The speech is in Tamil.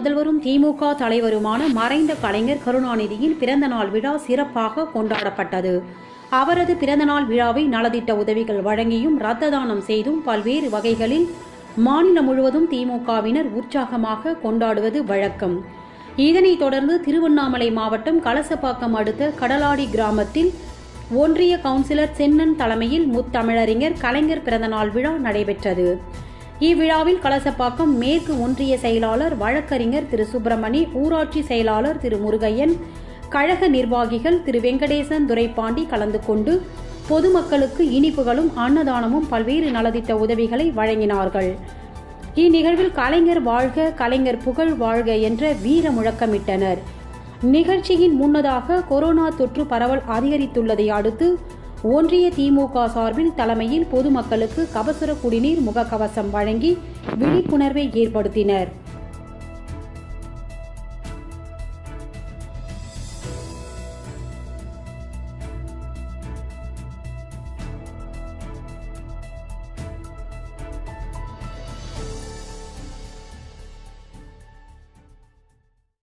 முதல்வரும் திமுக தலைவருமான மறைந்த கலைஞர் கருணாநிதியின் பிறந்தநாள் விழா சிறப்பாக கொண்டாடப்பட்டது. அவரது பிறந்தநாள் விழாவை நலத்திட்ட உதவிகள் வழங்கியும் இரத்த தானம் செய்தும் பல்வேறு வகைகளில் மாநிலம் முழுவதும் திமுகவினர் உற்சாகமாக கொண்டாடுவது வழக்கம். இதனைத் தொடர்ந்து திருவண்ணாமலை மாவட்டம் கலசபாக்கம் அடுத்த கடலாடி கிராமத்தில் ஒன்றிய கவுன்சிலர் சென்னன் தலைமையில் முத்தமிழறிஞர் கலைஞர் பிறந்தநாள் விழா நடைபெற்றது. இவ்விழாவில் கலசபாக்கம் மேற்கு ஒன்றிய செயலாளர் வழக்கறிஞர் திரு சுப்பிரமணி, ஊராட்சி செயலாளர் திரு முருகையன், கழக நிர்வாகிகள் திரு வெங்கடேசன், துரைப்பாண்டி கலந்து கொண்டு பொதுமக்களுக்கு இனிப்புகளும் அன்னதானமும் பல்வேறு நலத்திட்ட உதவிகளை வழங்கினார்கள். இந்நிகழ்வில் கலைஞர் வாழ்க, கலைஞர் புகழ் வாழ்க என்ற வீர முழக்கமிட்டனர். நிகழ்ச்சியின் முன்னதாக கொரோனா தொற்று பரவல் அதிகரித்துள்ளதை அடுத்து ஒன்றிய திமுக சார்பில் தலைமையில் பொதுமக்களுக்கு கபசுர குடிநீர், முகக்கவசம் வழங்கி விழிப்புணர்வை ஏற்படுத்தினர்.